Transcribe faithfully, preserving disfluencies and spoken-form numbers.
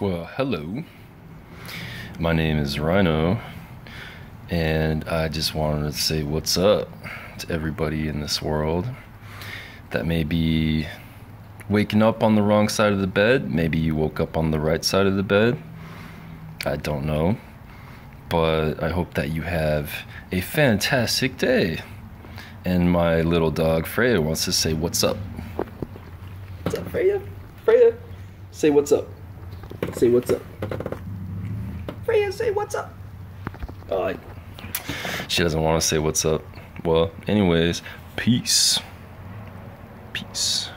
Well, hello. My name is Rhyno, and I just wanted to say what's up to everybody in this world that may be waking up on the wrong side of the bed. Maybe you woke up on the right side of the bed. I don't know. But I hope that you have a fantastic day. And my little dog Freya wants to say what's up. What's up, Freya? Freya, say what's up. Say what's up. Freya, say what's up. Oh, I, she doesn't want to say what's up. Well, anyways, peace. Peace.